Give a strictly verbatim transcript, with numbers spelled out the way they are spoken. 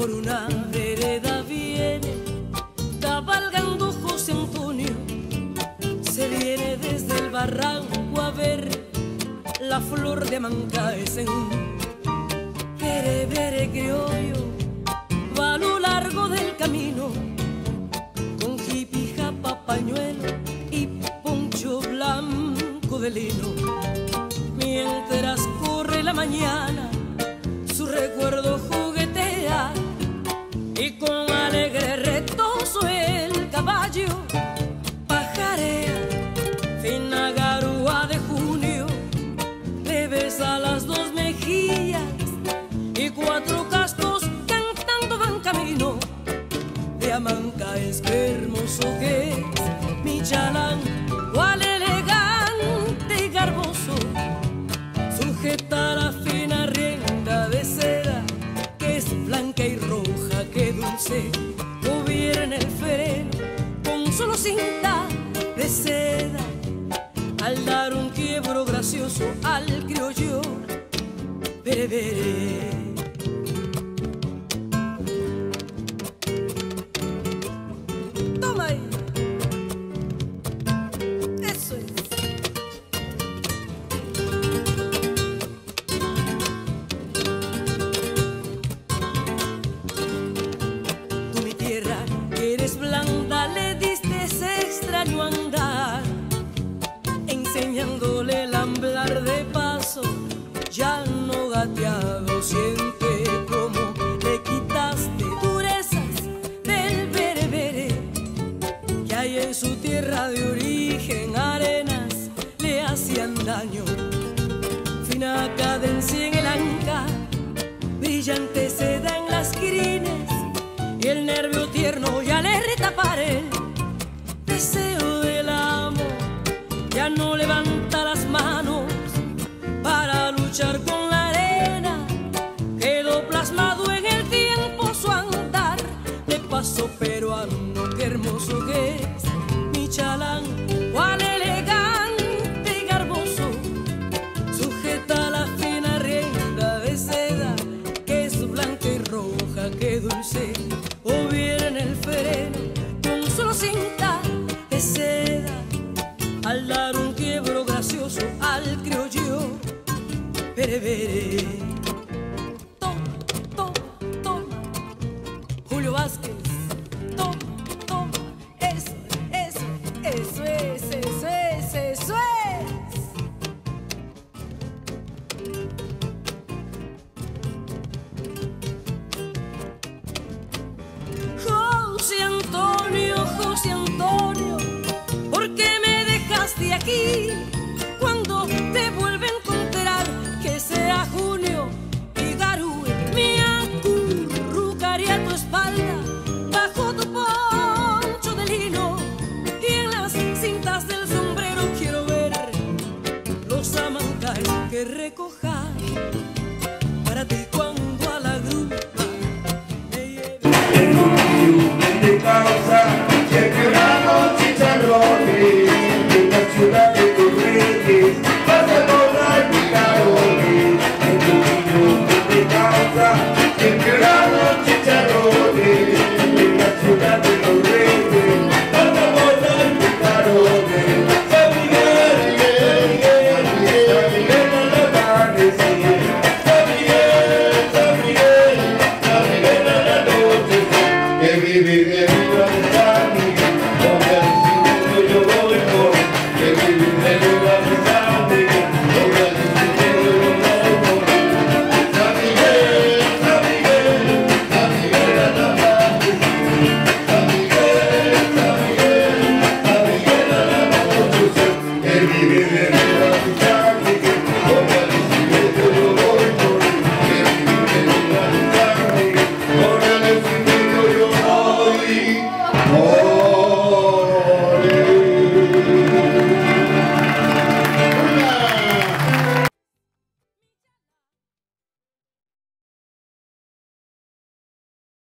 Por una vereda viene cabalgando José Antonio, se viene desde el barranco a ver la flor de Mancaesen. Berebere criollo va a lo largo del camino con jipija, papañuelo y poncho blanco de lino. Mientras corre la mañana, su recuerdo juguetea y con alegre retozo el caballo pajarea. Fina garúa de junio le besa las dos mejillas y cuatro cascos cantando van camino de Amancaes. Qué hermoso que es mi chalán, cuál elegante y garboso, sujeta la fina rienda de seda que es blanca y roja. Qué dulce gobierna el freno con solo cinta de seda, al dar un quiebro gracioso al criollo berebere. Toma ahí. Eso es. Tú, mi tierra, que eres blanda, le diste ese extraño andar, enseñándole el amblar de paso, ya no gateado. Siente como le quitaste durezas del berebere, que hay en su tierra de origen arenas le hacían daño. Fina cadencia en el anca, brillante seda en las crines, y el nervio tierno ya le retapar el deseo del amor. Ya no levanta las manos para luchar con la arena, quedó plasmado en el tiempo su andar de paso peruano. Qué hermoso que es mi chalán, cuál elegante y garboso, sujeta la fina rienda de seda que es blanca y roja. Qué dulce gobierna el freno con solo cinta de seda, al dar un quiebro gracioso al criollo berebere. Toma, toma, toma, Julio Vázquez. Toma, toma, eso, eso, eso es, eso es, eso es. José Antonio, José Antonio, ¿por qué me dejaste aquí?